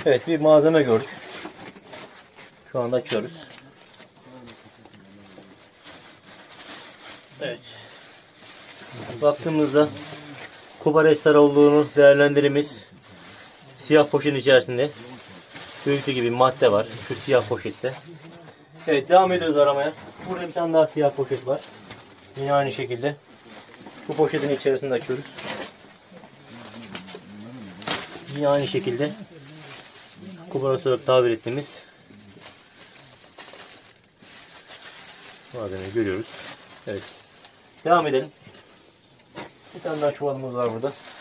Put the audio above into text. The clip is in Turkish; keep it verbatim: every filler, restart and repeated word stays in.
Evet, bir malzeme gördük. Şu anda açıyoruz. Evet. Baktığımızda Kubaresler olduğunu değerlendirimiz siyah poşetin içerisinde büyüklü gibi bir madde var. Şu siyah poşette. Evet, devam ediyoruz aramaya. Burada bir tane daha siyah poşet var. Yine aynı şekilde. Bu poşetin içerisinde açıyoruz. Yine aynı şekilde Kubares olarak tabir ettiğimiz malzemeyi görüyoruz. Evet. Devam edelim. Bir tane daha çuvalımız var burada.